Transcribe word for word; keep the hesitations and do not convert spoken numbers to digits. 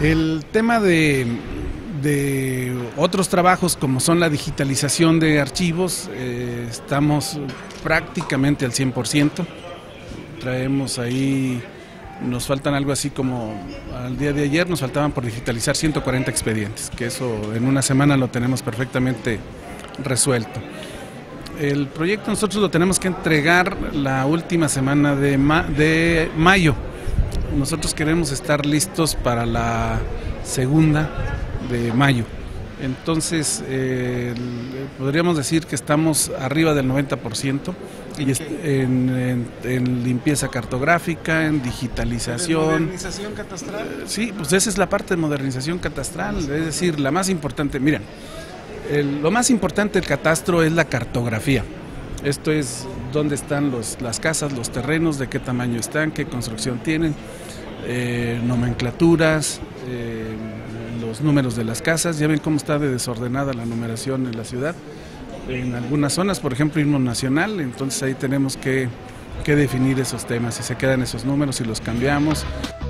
El tema de, de otros trabajos como son la digitalización de archivos, eh, estamos prácticamente al cien por ciento. Traemos ahí, nos faltan algo así como, al día de ayer nos faltaban por digitalizar ciento cuarenta expedientes, que eso en una semana lo tenemos perfectamente resuelto. El proyecto nosotros lo tenemos que entregar la última semana de, ma de mayo. Nosotros queremos estar listos para la segunda de mayo. Entonces, eh, podríamos decir que estamos arriba del noventa por ciento y en, en, en limpieza cartográfica, en digitalización. ¿Modernización catastral? Eh, sí, pues esa es la parte de modernización catastral, es decir, la más importante. Miren, el, lo más importante del catastro es la cartografía. Esto es dónde están los, las casas, los terrenos, de qué tamaño están, qué construcción tienen, eh, nomenclaturas, eh, los números de las casas. Ya ven cómo está de desordenada la numeración en la ciudad. En algunas zonas, por ejemplo, himno nacional, entonces ahí tenemos que, que definir esos temas, si se quedan esos números, si los cambiamos.